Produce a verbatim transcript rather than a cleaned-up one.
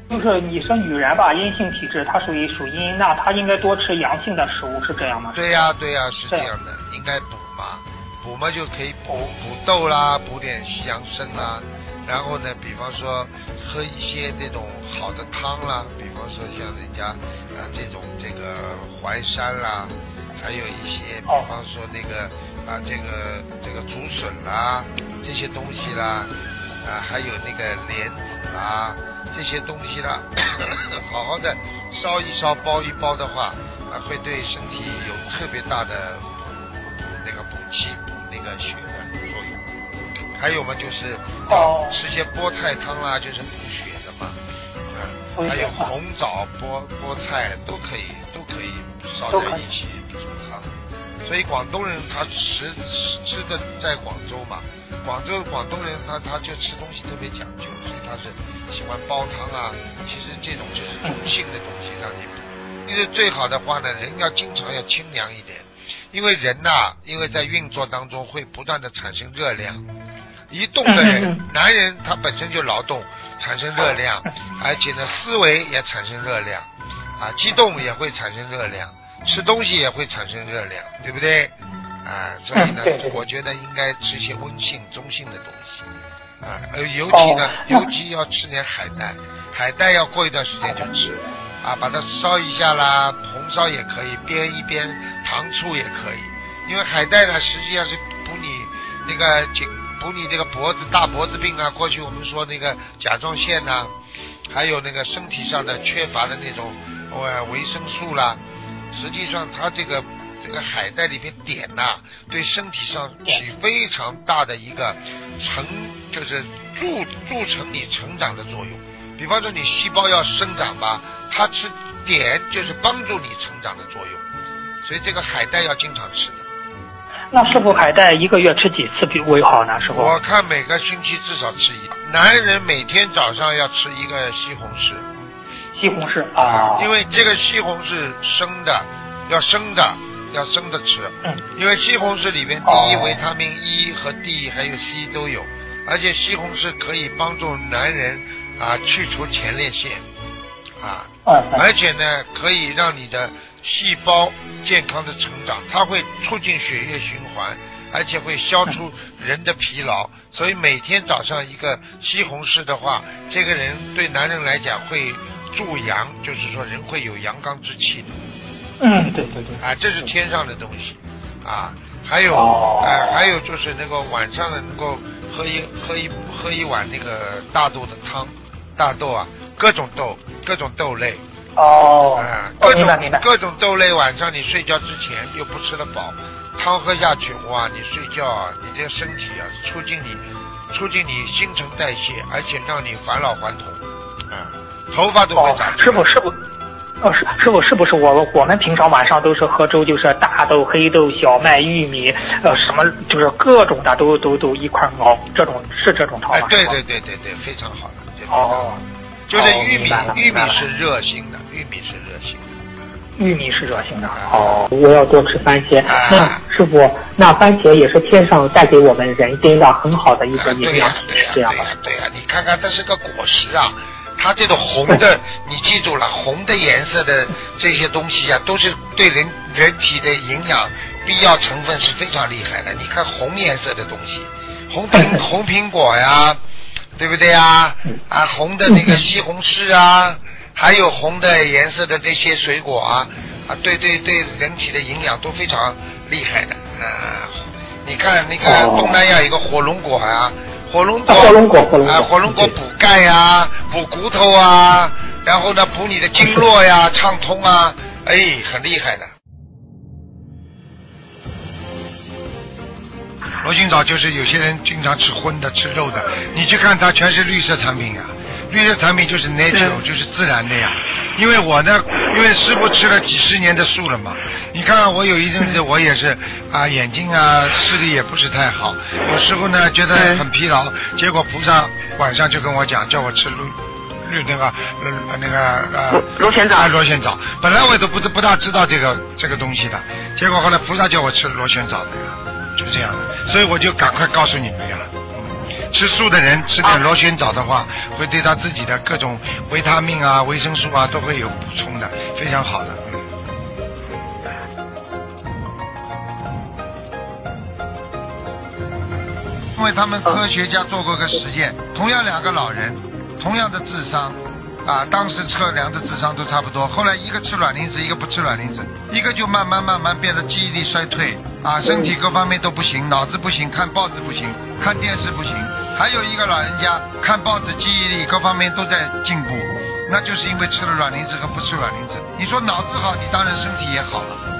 就是你是女人吧，阴性体质，她属于属阴，那她应该多吃阳性的食物，是这样吗？ 对呀、啊、对呀、啊，是这样的，应该补嘛，补嘛就可以补补豆啦，补点西洋参啦，然后呢，比方说喝一些这种好的汤啦，比方说像人家啊、呃、这种这个淮山啦，还有一些比方说那个啊、呃、这个这个竹笋啦这些东西啦，啊、呃、还有那个莲子啦。这些东西啦，好好的烧一烧、煲一煲的话，啊，会对身体有特别大的那个补气、补那个血的作用。还有嘛，就是哦， 吃些菠菜汤啦，就是补血的嘛。嗯，还有红枣、菠菠菜都可以，都可以烧在一起煮汤。所以广东人他吃吃的在广州嘛，广州广东人他他就吃东西特别讲究，所以他是喜欢煲汤啊。其实这种就是中性的东西让你补。因为最好的话呢，人要经常要清凉一点，因为人呐、啊，因为在运作当中会不断的产生热量。一动的人，男人他本身就劳动，产生热量，而且呢思维也产生热量，啊，激动也会产生热量。吃东西也会产生热量，对不对？啊，所以呢，我觉得应该吃些温性、中性的东西，啊，呃，尤其呢，尤其要吃点海带，海带要过一段时间就吃，啊，把它烧一下啦，红烧也可以，煸一煸，糖醋也可以，因为海带呢，实际上是补你那个颈，补你这个脖子大脖子病啊，过去我们说那个甲状腺呐、啊，还有那个身体上的缺乏的那种呃维生素啦。实际上它这个这个海带里边碘呐、啊，对身体上起非常大的一个成就是助助成你成长的作用。比方说你细胞要生长吧，它吃碘就是帮助你成长的作用，所以这个海带要经常吃的。 那师傅，海带一个月吃几次比为好呢？师傅？ 我看每个星期至少吃一次。男人每天早上要吃一个西红柿。 西红柿啊， 因为这个西红柿生的，要生的，要生的吃。嗯，因为西红柿里面第一维他命 E 和 D 还有 C 都有，而且西红柿可以帮助男人啊去除前列腺啊，而且呢可以让你的细胞健康的成长，它会促进血液循环，而且会消除人的疲劳。所以每天早上一个西红柿的话，这个人对男人来讲会助阳，就是说人会有阳刚之气的。 嗯，对对对。 啊，这是天上的东西，啊，还有，哦、呃，还有就是那个晚上呢，能够喝一喝一喝一碗那个大豆的汤，大豆啊，各种豆，各种豆类。 哦。 啊，各种、 哦、 各种豆类，晚上你睡觉之前又不吃得饱，汤喝下去，哇，你睡觉啊，你这个身体啊，促进你，促进你新陈代谢，而且让你返老还童，啊。头发都会长、哦。 师傅，师傅，哦，师师傅，是不是我我们平常晚上都是喝粥，就是大豆、黑豆、小麦、玉米，呃，什么就是各种的都都都一块熬，这种是这种汤吗？ 哎，对对对对对，非常好的，非常好哦， 就是玉米，哦、玉米是热性的，玉米是热性的， 玉米是热性的。哦，我要多吃番茄。 啊、 那师傅，那番茄也是天上带给我们人间的很好的一个营养品，是这样的。对呀、啊，你看看，这是个果实啊。它这种红的，你记住了，红的颜色的这些东西啊，都是对人人体的营养必要成分是非常厉害的。你看红颜色的东西，红苹红苹果呀，对不对啊？啊，红的那个西红柿啊，还有红的颜色的这些水果啊，啊，对对对，人体的营养都非常厉害的啊。你看那个东南亚有一个火龙果啊。火龙果， 火龙果，火龙果， 啊，火龙果补钙呀，补骨头啊，然后呢补你的经络呀，畅通啊，哎，很厉害的。罗金藻就是有些人经常吃荤的、吃肉的，你去看它全是绿色产品呀、啊，绿色产品就是 natural， 就是自然的呀。因为我呢，因为师傅吃了几十年的素了嘛，你看看我有一阵子我也是啊，眼睛啊视力也不是太好，有时候呢觉得很疲劳，结果菩萨晚上就跟我讲，叫我吃绿绿那个呃那个呃螺旋藻， 螺旋藻。本来我都不不大知道这个这个东西的，结果后来菩萨叫我吃螺旋藻的呀，就这样的，所以我就赶快告诉你们呀。 吃素的人吃点螺旋藻的话，会对他自己的各种维他命啊、维生素啊都会有补充的，非常好的。因为他们科学家做过个实验，同样两个老人，同样的智商，啊，当时测量的智商都差不多。后来一个吃卵磷脂，一个不吃卵磷脂，一个就慢慢慢慢变得记忆力衰退，啊，身体各方面都不行，脑子不行，看报纸不行，看电视不行。还有一个老人家看报纸，记忆力各方面都在进步，那就是因为吃了卵磷脂和不吃卵磷脂。你说脑子好，你当然身体也好了。